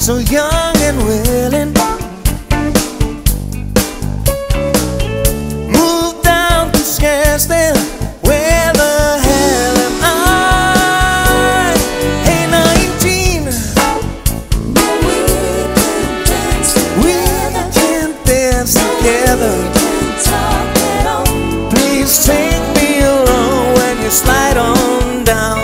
so young and willing. Moved down to Scarsdale, where the hell am I? Hey 19, we can dance together. Please take me along when you slide on down.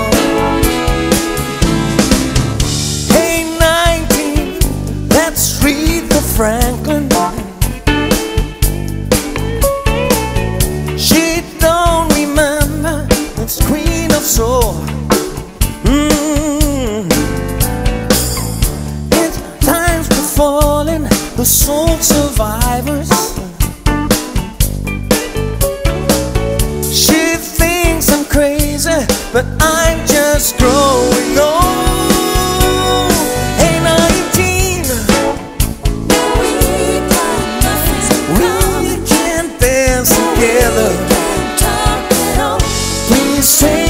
Hey 19, let's read the Franklin. She don't remember it's Queen of Soul. It's times for falling, the soul survivors. She thinks I'm crazy, but I'm just growing old. Hey 19, we can dance together. Please say